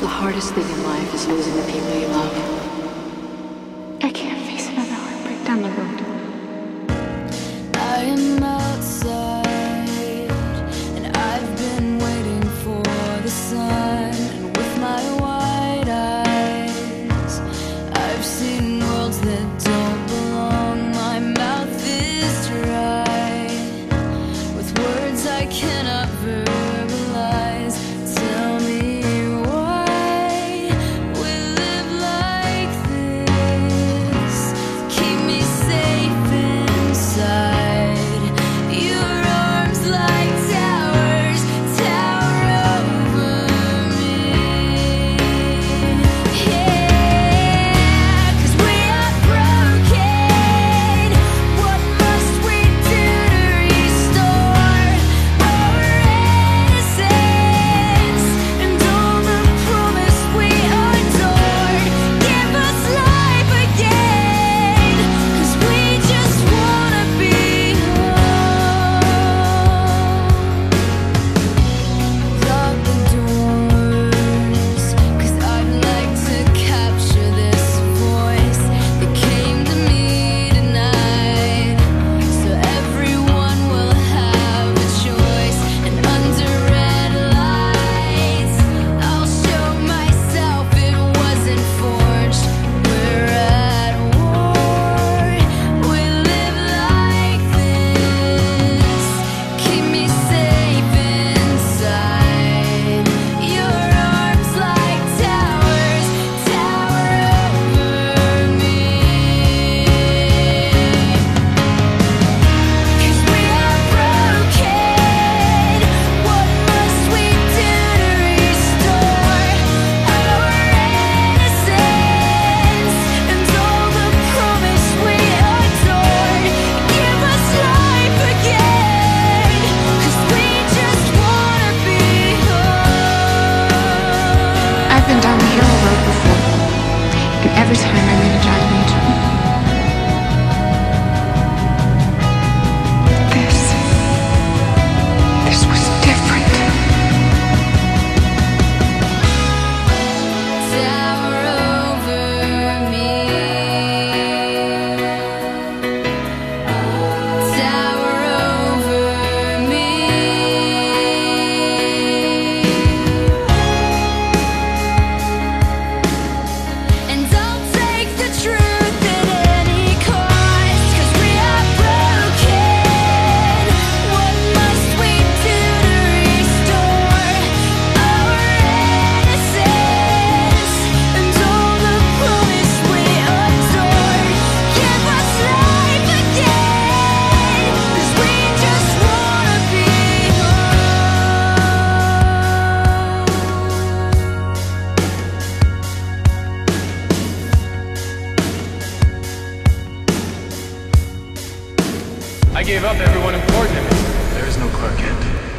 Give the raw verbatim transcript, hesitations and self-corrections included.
The hardest thing in life is losing the people you love. I can't face another heartbreak down the road. I am outside, and I've been waiting for the sun. And with my wide eyes, I've seen worlds that don't belong. My mouth is dry with words I cannot verbalize. Tell me why we live like this. Keep me safe inside your arms like towers, tower over me. Yeah, 'cause we are broken. What must we do to restore our innocence and all the promise we adored? Give us life again, 'cause we just wanna be home. Lock the doors, 'cause I'd like to capture this voice that came to me tonight, so everyone will have a choice. And under red lights, I'll show myself it wasn't forged. We're at war, we live like this. Keep me safe inside your arms like towers, tower over me. 'Cause we are broken. What must we do to restore our innocence and all the promise we adored? Give us life again, 'cause we just wanna be home. I've been down the hero road before, and every time I made a judgment. This, this was different. Tower over me. Tower over me. And I'll take the truth at any cost, 'cause we are broken. What must we do to restore our innocence and all the promise we adored? Give us life again, 'cause we just wanna be I gave up everyone important. There is no Clark Kent.